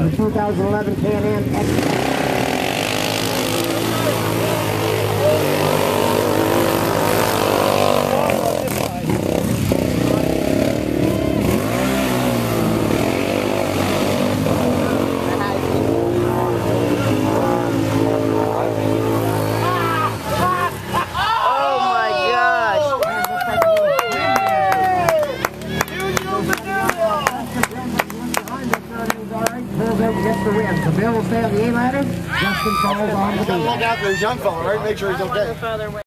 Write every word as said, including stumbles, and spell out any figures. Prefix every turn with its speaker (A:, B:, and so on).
A: the two thousand eleven Can-Am X. Gets the win. So Bill will stay on the A ladder. Justin falls on the B ladder.
B: Look out for this young fella, right? Make sure he's okay.